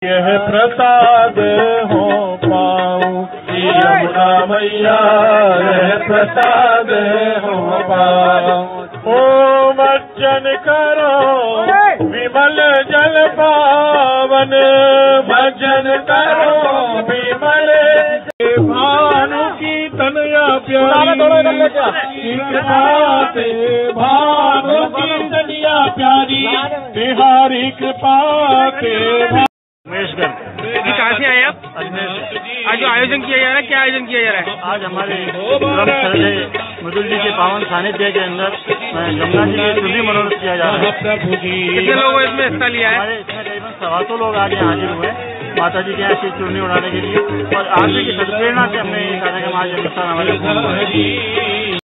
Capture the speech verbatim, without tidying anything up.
यह प्रसाद हो पाऊं यमुना मैया, यह प्रसाद हो पाऊं। ओम अर्चन करो विमल जल पावन, भजन करो विमल भानु की तनया प्यारी, कृपा से भानु की तनया प्यारी, बिहारी कृपा से। जी कहाँ से आए आप? आज जो आयोजन किया जा रहा है, क्या आयोजन किया जा रहा है? आज हमारे मधुर जी के पावन सानिध्य के अंदर गंगा जी की चुनरी मनोरथ किया जा रहा है। कितने लोगों ने इसमें हिस्सा लिया है? हमारे इसमें करीबन सवा सौ लोग आज यहाँ हाजिर हुए माता जी के यहाँ से चुनरी उड़ाने के लिए, और आज की सदप्रेरणा से हमने ये कार्यक्रम आज अनुष्ठान हमारे